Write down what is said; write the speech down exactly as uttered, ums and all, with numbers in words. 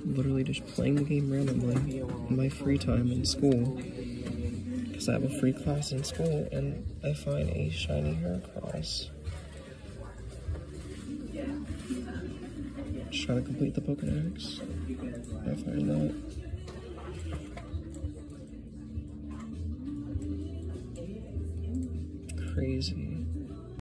literally just playing the game randomly in my free time in school. Because I have a free class in school, and I find a shiny Heracross. Just trying to complete the Pokédex. I find that.